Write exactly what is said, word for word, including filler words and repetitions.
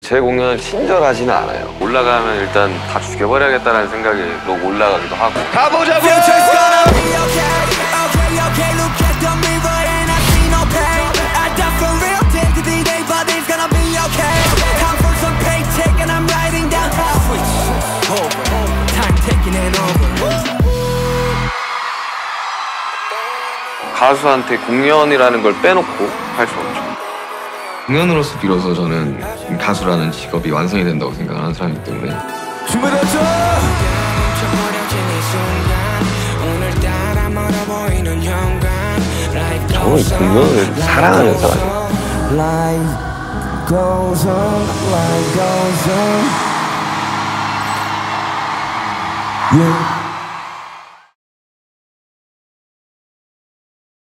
제 공연을 친절하지는 않아요. 올라가면 일단 다 죽여버려야겠다는 생각이 또 올라가기도 하고. 가보자고! 가수한테 공연이라는 걸 빼놓고 할 수 없죠. 공연으로서 비로소 저는 가수라는 직업이 완성이 된다고 생각하는 사람이기 때문에. 준비됐죠? 저는 공연을 사랑하는 사람이에요. Life goes on, life goes on. Yeah.